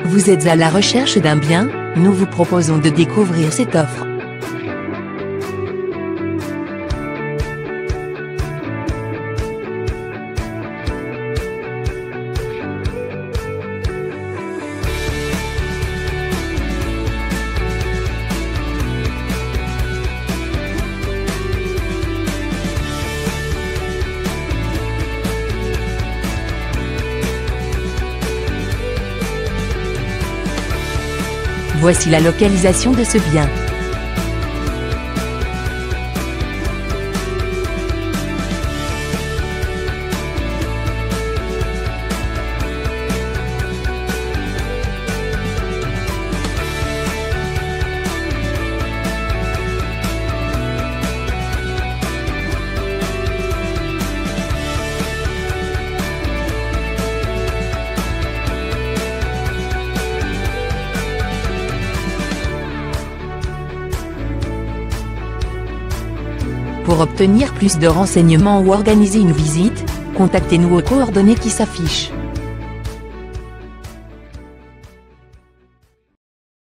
Vous êtes à la recherche d'un bien? Nous vous proposons de découvrir cette offre. Voici la localisation de ce bien. Pour obtenir plus de renseignements ou organiser une visite, contactez-nous aux coordonnées qui s'affichent.